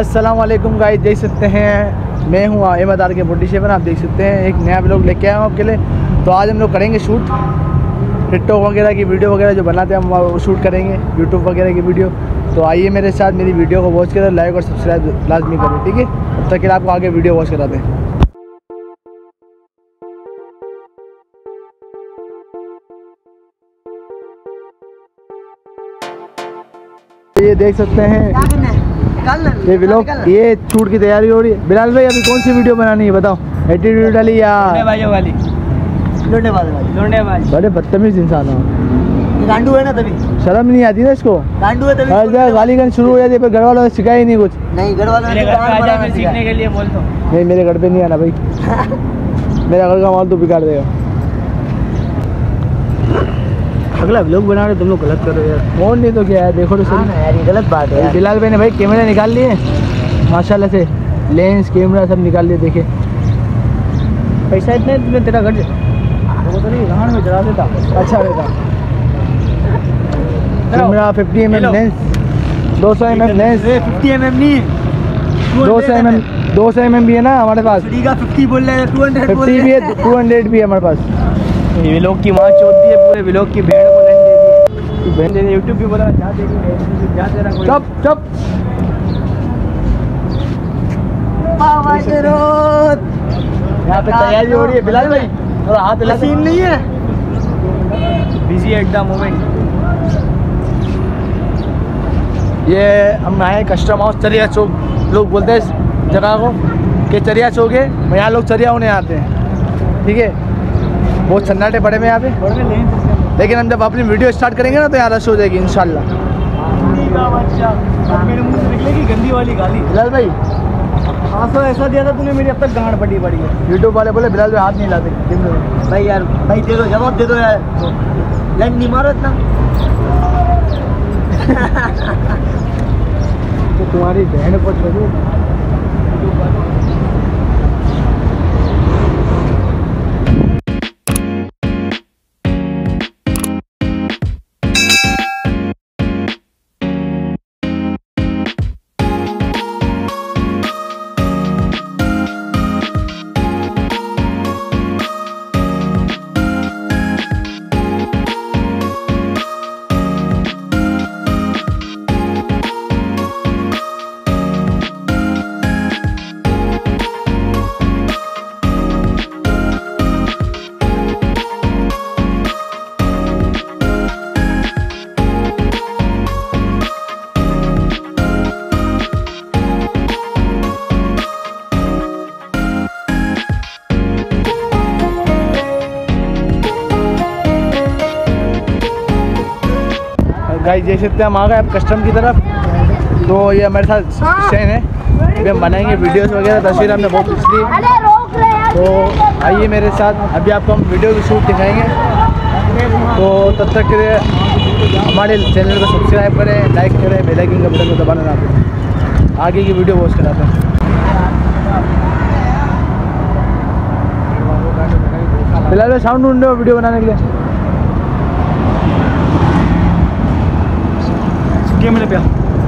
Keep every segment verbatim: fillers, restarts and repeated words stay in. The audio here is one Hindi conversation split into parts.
अस्सलाम वालेकुम गाइस, देख सकते हैं मैं हूँ Ahmad R K body shaper. आप देख सकते हैं एक नया ब्लॉग लेके आया हूँ आपके लिए। तो आज हम लोग करेंगे शूट टिकटॉक वगैरह की वीडियो वगैरह जो बनाते हैं हम वो शूट करेंगे, यूट्यूब वगैरह की वीडियो। तो आइए मेरे साथ मेरी वीडियो को वॉच करें, लाइक और सब्सक्राइब लाजमी करें, ठीक है। तब तक के आपको आगे वीडियो वॉच कराते हैं। ये देख सकते हैं ये व्लॉग, ये शूट की तैयारी हो रही है। बिलाल भाई अभी कौन सी वीडियो बनानी है बताओ, एटीट्यूड वाली या वाली? लोंडे वाली लोंडे वाली। बड़े बदतमीज इंसान हो, गांडू है ना, तभी शर्म नहीं आती ना इसको। गांडू है तभी हर जगह गाली गन शुरू हो जाती है, पर घर वालों ने सिखाया ही नहीं कुछ। नहीं, घर वालों ने सीखने के लिए बोल दो। नहीं, मेरे घर पे नहीं आना भाई मेरा घर का माल तो बिगाड़ देगा। अगला व्लॉग बना रहे तुम लोग गलत कर रहे हो यार। फोन नहीं तो क्या है, देखो तो सही यार, ये गलत बात है। बिलाल भाई ने भाई कैमरा निकाल लिए माशाल्लाह से, लेंस कैमरा सब निकाल लिए। देखे पैसा इतने में तेरा घर वो तो नहीं गाँव में चला देता। अच्छा बेटा, camera fifty M M lens, दो सौ M M lens, fifty M M नहीं, दो सौ एम एम दो सौ एम एम भी है ना हमारे पास। फिफ्टी बोल रहे हैं, टू हंड्रेड फिफ्टी भी है, टू हंड्रेड भी है हमारे पास। ये व्लॉग की माँ चोती है, पूरे व्लॉग की भेड़ को लेन दे दी। भेड़ दे दी यूट्यूब भी बोला जा देगी, जा तेरा कोई चुप चुप। यहाँ पे तैयारी हो रही है बिलाल भाई, और हाथ लगा सीन नहीं है, बिजी एट द मोमेंट। ये हम आए कस्टम हाउस चरिया चौक, लोग बोलते हैं इस जगह को कि चरिया चौक है, यहाँ लोग चरिया होने आते हैं, ठीक है। बहुत सन्नाटे पड़े में यहाँ पे, लेकिन हम जब अपनी वीडियो स्टार्ट करेंगे ना तो यहाँ रश हो जाएगी इंशाल्लाह। मेरे मुंह से निकलेगी गंदी वाली गाली। बिलाल भाई हाँ, तो ऐसा दिया था तूने, मेरी अब तक गांड पड़ी पड़ी है। यूट्यूब वाले बोले बिलाल भाई हाथ नहीं लाते। भाई यार, भाई दे दो, जवाब दे दो यार, लाइन नहीं मारो इतना। तो तुम्हारी बहन को छोड़ो। गाइस देख सकते हैं हम आ गए अब कस्टम की तरफ। तो ये हमारे साथ स्टैंड है, अभी हम बनाएंगे वीडियोस वगैरह, तस्वीर हमने बहुत खींच ली। तो आइए मेरे साथ, अभी आपको हम वीडियो की शूट दिखाएंगे। तो तब तक के लिए हमारे चैनल को सब्सक्राइब करें, लाइक करें, बेल आइकन का बटन को दबाना ना भूलें। आगे की वीडियो वॉच कराते हैं। फिलहाल साउंड ढूंढ रहे हो वीडियो बनाने के लिए, कैमरे पे।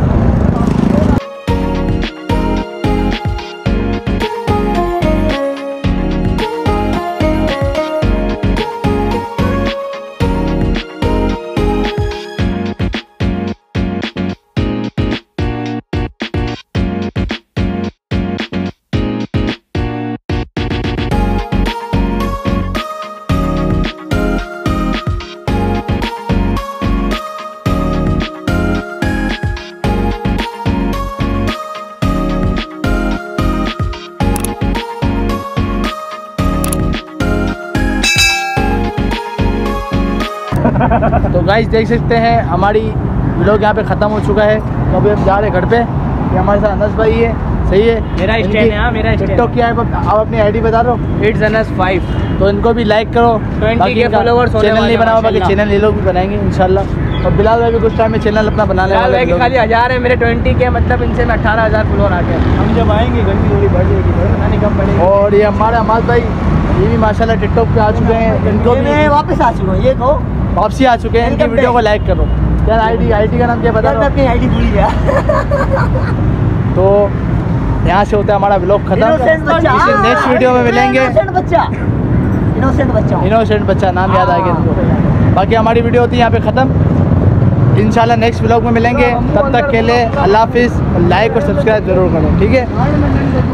तो गाइस देख सकते हैं हमारी व्लॉग यहाँ पे ख़त्म हो चुका है। तो अभी हम जा रहे हैं घर पे। ये हमारे साथ अनस भाई है, सही है, मेरा स्टैंड है। हाँ, मेरा टिकटॉक क्या है, आप अपनी आईडी बता रहे हो, इट्स अनस फाइव। तो इनको भी लाइक करो। ट्वेंटी के फॉलोवर्स चैनल नहीं बना हुआ, बाकी चैनल ये लोग भी बनाएंगे इंशाल्लाह। और बिलाल भाई भी कुछ टाइम में चैनल अपना बना लेगा। बिलाल भाई के खाली हज़ार है, मेरे ट्वेंटी के, मतलब इनसे मैं अठारह हज़ार फॉलोवर आ गए। हम जब आएंगे गर्मी थोड़ी बढ़ जाएगी, पता नहीं कब बढ़ेगी। और ये हमारे अमाल भाई, ये भी माशाल्लाह टिकटॉक पे आ चुके हैं। इनको भी वापस आ चुका हूँ, ये कहो वापसी आ चुके हैं। इनकी वीडियो को लाइक करो। यार आईडी आईडी का नाम क्या बता रहा हूँ? अपनी आईडी भूल गया। तो यहाँ से होता है हमारा व्लॉग खत्म। इसे नेक्स्ट वीडियो में मिलेंगे। बच्चा इनोसेंट बच्चा इनोसेंट बच्चा नाम याद आ गया तुमको। बाकी हमारी वीडियो होती है यहाँ पे ख़त्म। इंशाल्लाह नेक्स्ट व्लॉग में मिलेंगे। तब तक के लिए अल्लाह हाफिज़। लाइक और सब्सक्राइब जरूर करो, ठीक है।